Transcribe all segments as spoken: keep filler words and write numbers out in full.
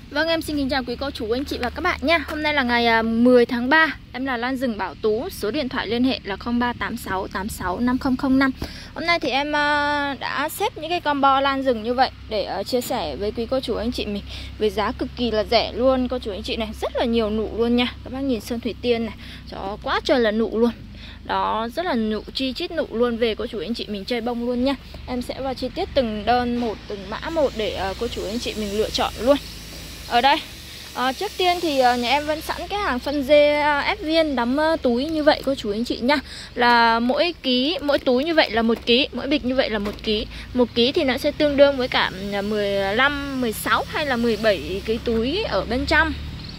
Vâng, em xin kính chào quý cô chú, anh chị và các bạn nha. Hôm nay là ngày mười tháng ba. Em là Lan Rừng Bảo Tú. Số điện thoại liên hệ là không ba tám sáu tám sáu năm không không năm. Hôm nay thì em đã xếp những cái combo lan rừng như vậy để chia sẻ với quý cô chú anh chị mình với giá cực kỳ là rẻ luôn cô chú anh chị này. Rất là nhiều nụ luôn nha. Các bác nhìn sơn thủy tiên này, đó quá trời là nụ luôn. Đó, rất là nụ, chi chít nụ luôn, về cô chú anh chị mình chơi bông luôn nha. Em sẽ vào chi tiết từng đơn một, từng mã một để cô chú anh chị mình lựa chọn luôn. Ở đây à, trước tiên thì uh, nhà em vẫn sẵn cái hàng phân dê uh, ép viên đóng uh, túi như vậy cô chú anh chị nhá. Là mỗi ký, mỗi túi như vậy là một ký, mỗi bịch như vậy là một ký. Một ký thì nó sẽ tương đương với cả mười lăm, mười sáu hay là mười bảy cái túi ở bên trong.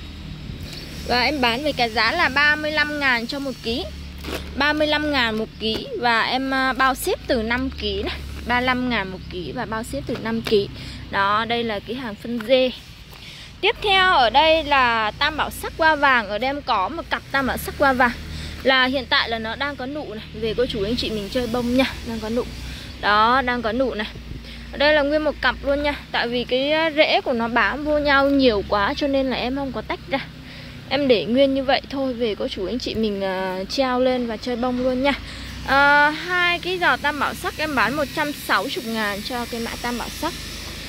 Và em bán với cái giá là ba mươi lăm ngàn cho một ký, ba mươi lăm ngàn một ký. Và em uh, bao ship từ năm ký này, ba mươi lăm ngàn một ký và bao ship từ năm ký. Đó, đây là cái hàng phân dê. Tiếp theo ở đây là tam bảo sắc hoa vàng. Ở đây em có một cặp tam bảo sắc hoa vàng. Là hiện tại là nó đang có nụ này. Về cô chú anh chị mình chơi bông nha. Đang có nụ. Đó, đang có nụ này. Ở đây là nguyên một cặp luôn nha. Tại vì cái rễ của nó bám vô nhau nhiều quá cho nên là em không có tách ra. Em để nguyên như vậy thôi. Về cô chú anh chị mình uh, treo lên và chơi bông luôn nha. uh, Hai cái giò tam bảo sắc em bán một trăm sáu mươi ngàn cho cái mã tam bảo sắc.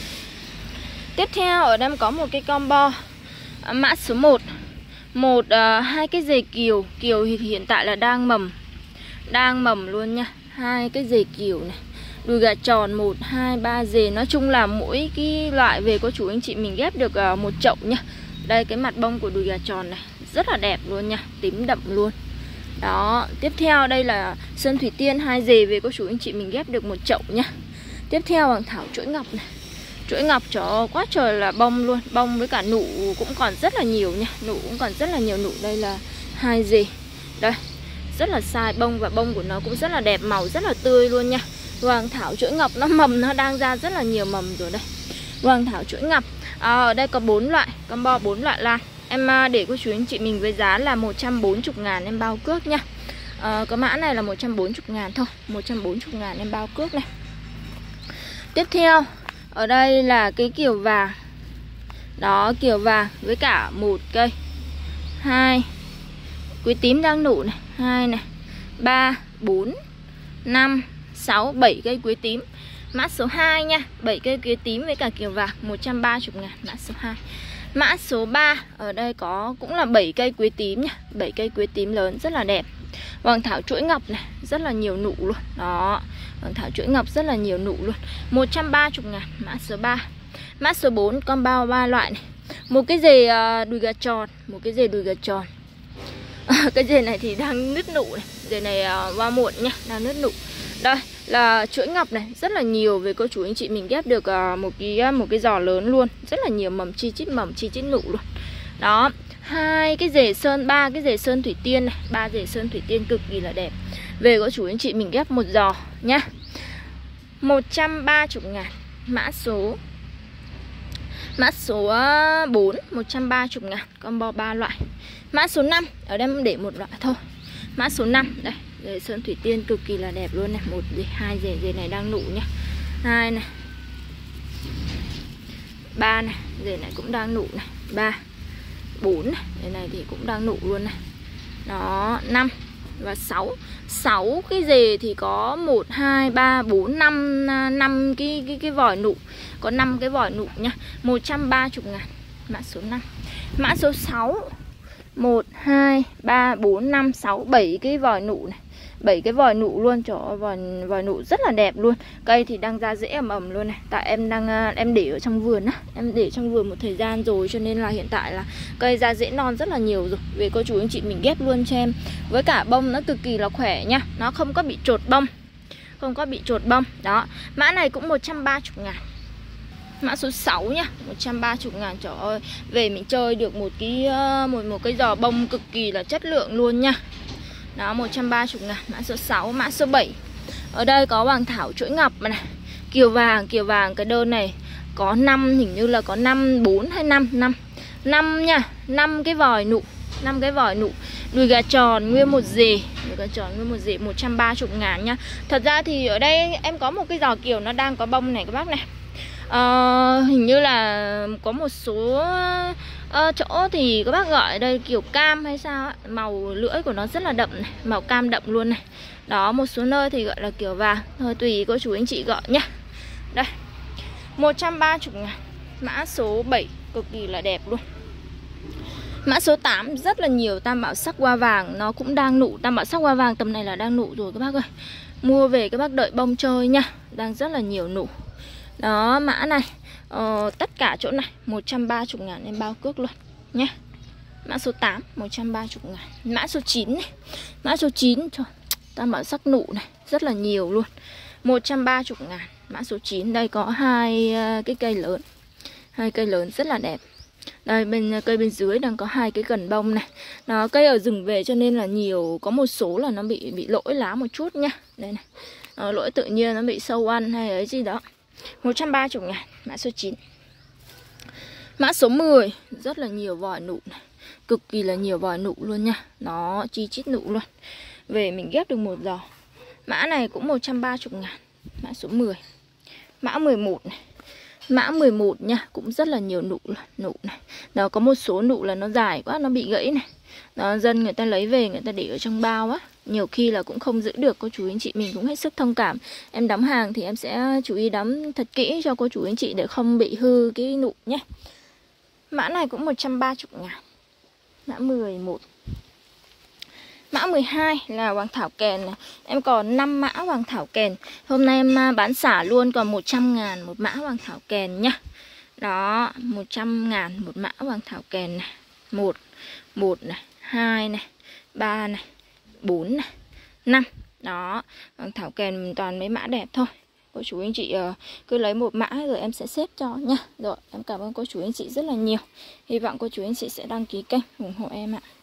Tiếp theo ở đây có một cái combo à, mã số một. Một à, hai cái dề kiều. Kiều thì hiện tại là đang mầm. Đang mầm luôn nha. Hai cái dề kiều này. Đùi gà tròn một, hai, ba dề. Nói chung là mỗi cái loại về cô chú anh chị mình ghép được à, một chậu nha. Đây cái mặt bông của đùi gà tròn này rất là đẹp luôn nha. Tím đậm luôn. Đó. Tiếp theo đây là sơn thủy tiên hai dề về cô chú anh chị mình ghép được một chậu nha. Tiếp theo hoàng thảo chuỗi ngọc này. Chuỗi ngọc cho quá trời là bông luôn. Bông với cả nụ cũng còn rất là nhiều nha. Nụ cũng còn rất là nhiều nụ. Đây là hai dề. Đây, rất là sai bông và bông của nó cũng rất là đẹp, màu rất là tươi luôn nha. Hoàng thảo chuỗi ngọc nó mầm, nó đang ra rất là nhiều mầm rồi đây. Hoàng thảo chuỗi ngọc à, ở đây có bốn loại, combo bốn loại lan. Em để cô chú anh chị mình với giá là một trăm bốn mươi ngàn em bao cước nha. à, Cái mã này là một trăm bốn mươi ngàn thôi, một trăm bốn mươi ngàn em bao cước này. Tiếp theo ở đây là cái kiều vàng. Đó, kiều vàng với cả một cây, hai, quế tím đang nụ này, hai này, ba, bốn, năm, sáu, bảy cây quế tím. Mã số hai nha, bảy cây quế tím với cả kiều vàng một trăm ba mươi ngàn, mã số hai. Mã số ba ở đây có cũng là bảy cây quế tím nha, bảy cây quế tím lớn rất là đẹp. Hoàng thảo chuỗi ngọc này, rất là nhiều nụ luôn. Đó, hoàng thảo chuỗi ngọc rất là nhiều nụ luôn. một trăm ba mươi ngàn, mã số ba. Mã số bốn combo ba loại này. Một cái dề đùi gà tròn, một cái dề đùi gà tròn. Cái dề này thì đang nứt nụ này, dề này hoa muộn nha, đang nứt nụ. Đây là chuỗi ngọc này, rất là nhiều về cô chú anh chị mình ghép được một cái một cái giò lớn luôn, rất là nhiều mầm chi chít mầm chi chít nụ luôn. Đó, hai cái rễ sơn, ba cái rễ sơn thủy tiên này, ba rễ sơn thủy tiên cực kỳ là đẹp. Về cô chú anh chị mình ghép một giò nhá. một trăm ba mươi ngàn, mã số mã số bốn, một trăm ba mươi ngàn, combo ba loại. Mã số năm, ở đây em để một loại thôi. Mã số năm, đây, rễ sơn thủy tiên cực kỳ là đẹp luôn này, một rễ, hai rễ, rễ này đang nụ nhá. Hai này. Ba này, rễ này cũng đang nụ này, ba, bốn này, đây này thì cũng đang nụ luôn này. Đó, năm và sáu. sáu cái rề thì có một, hai, ba, bốn, năm, năm cái, cái, cái vòi nụ. Có năm cái vòi nụ nha. một trăm ba mươi ngàn, mã số năm. Mã số sáu, một, hai, ba, bốn, năm, sáu, bảy cái vòi nụ này, bảy cái vòi nụ luôn, cho vòi, vòi nụ rất là đẹp luôn. Cây thì đang ra rễ ầm ầm luôn này. Tại em đang em để ở trong vườn á, em để trong vườn một thời gian rồi cho nên là hiện tại là cây ra rễ non rất là nhiều rồi. Về cô chú anh chị mình ghép luôn cho em. Với cả bông nó cực kỳ là khỏe nha, nó không có bị trột bông, không có bị trột bông. Đó, mã này cũng một trăm ba mươi ngàn. Mã số sáu nhá, một trăm ba mươi ngàn. Trời ơi, về mình chơi được một cái một một cái giò bông cực kỳ là chất lượng luôn nha. Đó, một trăm ba mươi ngàn, mã số sáu. Mã số bảy, ở đây có hoàng thảo chuỗi ngọc này, kiều vàng. Kiều vàng cái đơn này có năm, hình như là có năm, bốn hay năm, năm năm nha, năm cái vòi nụ, năm cái vòi nụ. Đùi gà tròn nguyên một dề, đùi gà tròn nguyên một dề một trăm ba mươi ngàn nha. Thật ra thì ở đây em có một cái giò kiều nó đang có bông này các bác này. uh, Hình như là có một số uh, chỗ thì các bác gọi đây kiểu cam hay sao á. Màu lưỡi của nó rất là đậm này, màu cam đậm luôn này. Đó, một số nơi thì gọi là kiểu vàng. Thôi tùy cô chú anh chị gọi nhá. Đây, một trăm ba mươi ngàn. Mã số bảy cực kỳ là đẹp luôn. Mã số tám rất là nhiều tam bảo sắc hoa vàng. Nó cũng đang nụ. Tam bảo sắc hoa vàng tầm này là đang nụ rồi các bác ơi. Mua về các bác đợi bông chơi nha. Đang rất là nhiều nụ. Đó, mã này ờ, tất cả chỗ này một trăm ba mươi ngàn em bao cước luôn nhé. Mã số tám một trăm ba mươi ngàn. Mã số chín này. Mã số chín trời, tam bảo sắc nụ này rất là nhiều luôn, một trăm ba mươi ngàn. Mã số chín đây có hai cái cây lớn. Hai cây lớn rất là đẹp. Đây bên cây bên dưới đang có hai cái cần bông này. Nó cây ở rừng về cho nên là nhiều, có một số là nó bị bị lỗi lá một chút nha. Đây này. Nó lỗi tự nhiên nó bị sâu ăn hay ấy gì đó. một trăm ba mươi ngàn. Mã số chín. Mã số mười rất là nhiều vòi nụ này. Cực kỳ là nhiều vòi nụ luôn nha. Nó chi chít nụ luôn. Về mình ghép được một giò. Mã này cũng một trăm ba mươi ngàn. Mã số mười. Mã mười một này. Mã mười một nha, cũng rất là nhiều nụ nụ này. Nó có một số nụ là nó dài quá, nó bị gãy này. Đó, dân người ta lấy về người ta để ở trong bao á, nhiều khi là cũng không giữ được. Cô chú anh chị mình cũng hết sức thông cảm. Em đóng hàng thì em sẽ chú ý đóng thật kỹ cho cô chú anh chị để không bị hư cái nụ nhé. Mã này cũng một trăm ba mươi ngàn. Mã mười một. Mã mười hai là hoàng thảo kèn này. Em còn năm mã hoàng thảo kèn. Hôm nay em bán xả luôn còn một trăm ngàn một mã hoàng thảo kèn nhá. Đó, một trăm ngàn một mã hoàng thảo kèn này. Một, một này, hai này, ba này, bốn này, năm. Đó, hoàng thảo kèn toàn mấy mã đẹp thôi. Cô chú anh chị uh, cứ lấy một mã rồi em sẽ xếp cho nhá. Rồi, em cảm ơn cô chú anh chị rất là nhiều. Hy vọng cô chú anh chị sẽ đăng ký kênh ủng hộ em ạ.